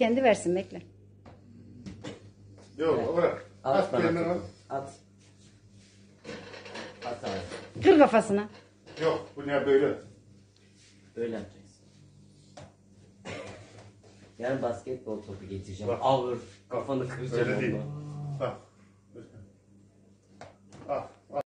kendi versin, bekle. Yok bırak. At At bana. kendini al. At. At abi. Kır kafasına. Yok bu ne böyle? Böyle yapacaksın. Yarın basketbol topu getireceğim. Bak. Ağır. Kafanı kıracağım Öyle değil. onunla. Bak. Al.